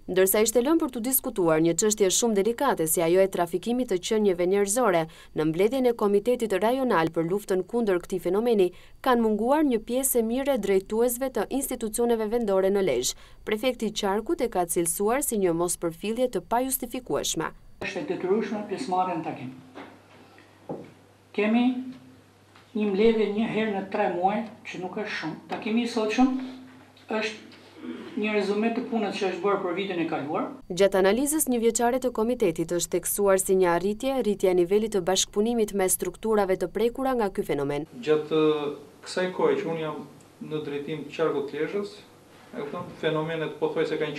Ndërsa ishte lënë për të diskutuar një çështje shumë delikate si ajo e trafikimit të qenieve njerëzore, në mbledhjen e Komitetit Rajonal për luftën kundër këtij fenomeni, kanë munguar një pjesë e mirë drejtuesve të institucioneve vendore në Lezhë. Prefekti i Qarkut e ka cilësuar si një mospërfillje të pajustifikueshme. Është e detyrueshme pjesëmarrja në takim. Kemi një mbledhje një herë në 3 muaj, që nuk është shumë. Takimi i sotshëm është një rezume të punës që është bërë për vitin e kaluar. Gjatë analizës një vjeçare të komitetit është theksuar si një rritja e nivelit të bashkëpunimit me strukturave të prekura nga ky fenomen. Gjatë kësaj kohe që unë jam në drejtim të Qarkut të Lezhës, fenomenet pothuajse kanë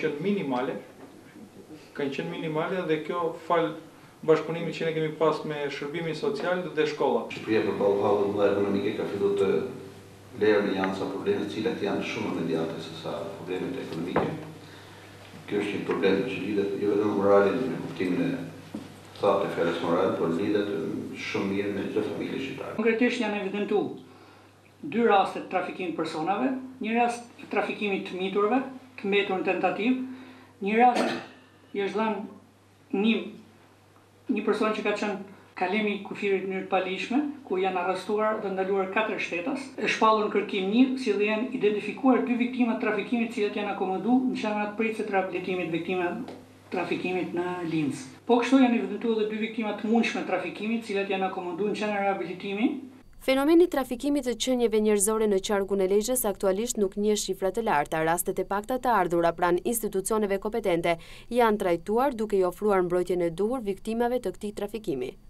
qenë minimale dhe kjo fal bashkëpunimit që ne kemi pas me shërbimin social dhe shkolla. Shqipëria përballë hallës mëdha ekonomike ka filluar të lejë janë sa probleme të cilat janë shumë më imediate se sa problemet ekonomike. Kjo është një problem që lidhet jo vetëm me moralin në kuptimin e thatë të fjalës moral, por lidhet shumë mirë me çdo familje shqiptare. Konkretisht janë evidentuar 2 raste të trafikimit personave, një rast të trafikimit të miturve, të mbetur në tentativë, një rast i është dhënë një person që ka qenë kalimi i kufirit në mënyrë të palishme, ku janë arrestuar dhe ndaluar 4 shtetas, e shpallur në kërkim 1, si dhe janë identifikuar 2 viktima të trafikimit, të cilat janë akomoduar në qendrat pritëse të rehabilitimit viktima trafikimit në Linz. Po kështu janë evidentuar edhe 2 viktima të mundshme të trafikimit, të cilat janë akomoduar në qendra rehabilitimi. Fenomeni i trafikimit të qenieve njerëzore në Qarkun e Lezhës aktualisht nuk njeh shifra të larta. Rastet e pakta të ardhura pranë institucioneve kompetente janë trajtuar duke i ofruar mbrojtjen e duhur viktimave të këtij trafikimi.